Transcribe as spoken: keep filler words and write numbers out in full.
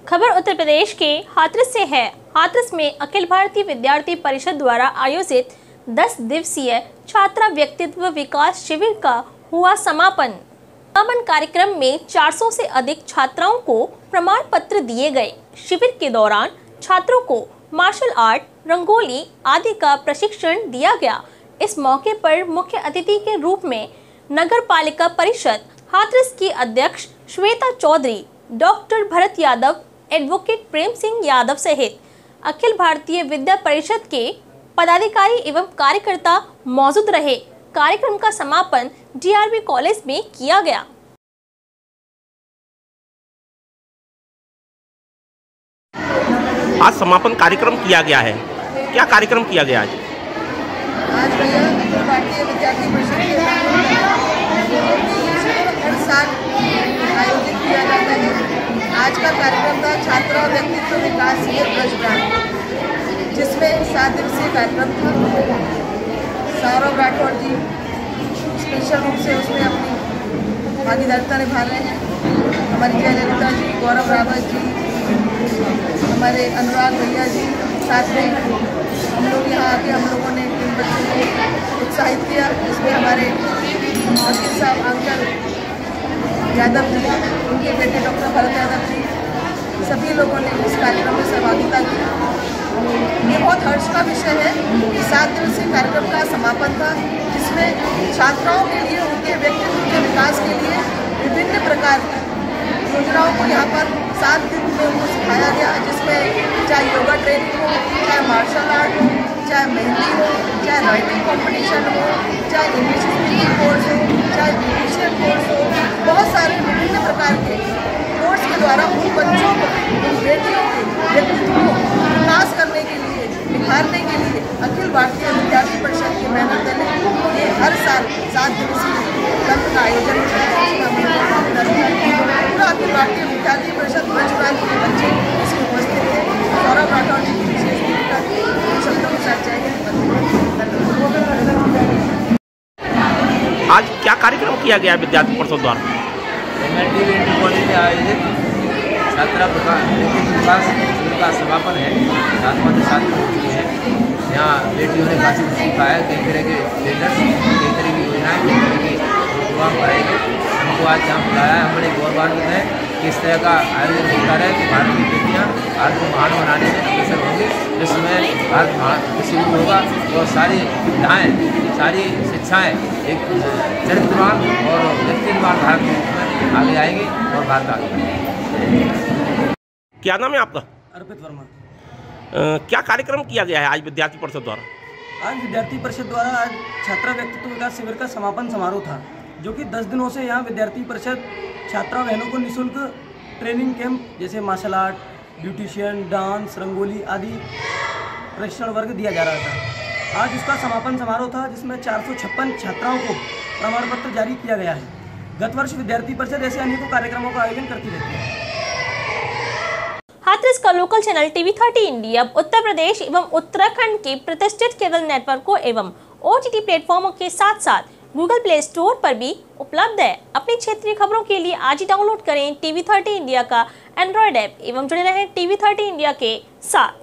खबर उत्तर प्रदेश के हाथरस से है। हाथरस में अखिल भारतीय विद्यार्थी परिषद द्वारा आयोजित दस दिवसीय छात्रा व्यक्तित्व विकास शिविर का हुआ समापन। समापन कार्यक्रम में चार सौ से अधिक छात्राओं को प्रमाण पत्र दिए गए। शिविर के दौरान छात्रों को मार्शल आर्ट, रंगोली आदि का प्रशिक्षण दिया गया। इस मौके पर मुख्य अतिथि के रूप में नगर पालिका परिषद हाथरस की अध्यक्ष श्वेता चौधरी, डॉक्टर भरत यादव, एडवोकेट प्रेम सिंह यादव सहित अखिल भारतीय विद्या परिषद के पदाधिकारी एवं कार्यकर्ता मौजूद रहे। कार्यक्रम का समापन डीआरबी कॉलेज में किया गया। आज समापन कार्यक्रम किया गया है। क्या कार्यक्रम किया गया आज? आज भैया अखिल भारतीय विद्यार्थी परिषद के हर साल आयोजित किया जाता है। आज का कार्यक्रम था छात्रा व्यक्तित्व विकास शिविर ब्रजग्राम, जिसमें सात दिवसीय कार्यक्रम था। सौरभ राठौड़ जी स्पेशल रूप से उसमें अपनी भागीदारिता निभा रहे हैं। हमारी जयललिता जी, गौरव रावत जी, हमारे अनुराग भैया जी, साथ में हम लोग यहाँ आके हम लोगों ने इन बच्चों को उत्साहित किया। इसमें हमारे वकील साहब अंकल यादव जी, उनके बेटे डॉक्टर भरत यादव जी, सभी लोगों ने इस कार्यक्रम में सहभागिता की। ये बहुत हर्ष का विषय है कि सात दिवसीय कार्यक्रम का समापन था, जिसमें छात्राओं के लिए उनके व्यक्तित्व के विकास के लिए विभिन्न प्रकार की योजनाओं को यहाँ पर सात दिन में उनको सिखाया गया, जिसमें चाहे योगा ट्रेनिंग हो, चाहे मार्शल आर्ट हो, चाहे मेहंदी हो, चाहे राइटिंग कंपटीशन हो, चाहे इंग्लिश स्पीकिंग कोर्स हो, चाहे म्यूजिशियन कोर्स हो, बहुत सारे विभिन्न प्रकार के कोर्स के द्वारा उन बच्चों को, उन बेटियों के व्यक्तित्व को विकास करने के लिए, निखारने के लिए अखिल भारतीय विद्यार्थी परिषद की मेहनत ने ये हर साल सात दिवसीय कैंप का आयोजन किया है। पूरा अखिल भारतीय विद्यार्थी परिषद ब्रजग्राम के बच्चे इसमें उपस्थित थे। सौरभ राठौड़ जी की विशेष भूमिका थी। शब्दों के साथ जाएंगे। आज क्या कार्यक्रम किया गया विद्यार्थी परिषद द्वारा? कॉलेज में आयोजित छात्रा विकास शिविर का समापन है। सातवां साल हो चुकी है। यहाँ बेटियों ने काफ़ी कुछ सीखा है। कई तरह के लेडर्स, कई तरह की योजनाएं, कई तरह के प्रोग्राम कराए गए। हमको आज यहाँ बुलाया है। हम बड़े गौरवान्वित हैं कि इस तरह का आयोजन होता रहे कि भारत की बेटियाँ भारत को महान बनाने में अग्रसर होंगे। जिसमें भारत महान शुरू होगा और सारी विधाएँ, सारी शिक्षाएँ एक चरित्रवान और व्यक्तिवान भारत के रूप में आगे आएंगी और भारत आगे बढ़ेगा। क्या नाम है आपका? अर्पित वर्मा। आ, क्या कार्यक्रम किया गया है आज विद्यार्थी परिषद द्वारा? आज विद्यार्थी परिषद द्वारा आज छात्रा व्यक्तित्व विकास शिविर का समापन समारोह था, जो कि दस दिनों से यहाँ विद्यार्थी परिषद छात्रा बहनों को निःशुल्क ट्रेनिंग कैंप जैसे martial art, beautician, dance, rangoli आदि प्रशिक्षण वर्ग दिया जा रहा था। आज उसका समापन समारोह था, जिसमें चार सौ छप्पन छात्राओं को प्रमाण पत्र जारी किया गया है। गत वर्ष विद्यार्थी परिषद ऐसे अनेकों कार्यक्रमों का आयोजन करती रहती है। हाथरस का local channel TV thirty India Uttar Pradesh एवं उत्तराखंड के प्रतिष्ठित केबल नेटवर्कों एवं ओटीटी प्लेटफॉर्मों के साथ साथ गूगल प्ले स्टोर पर भी उपलब्ध है। अपनी क्षेत्रीय खबरों के लिए आज ही डाउनलोड करें टीवी थर्टी इंडिया का एंड्रॉयड ऐप एवं जुड़े रहें टीवी थर्टी इंडिया के साथ।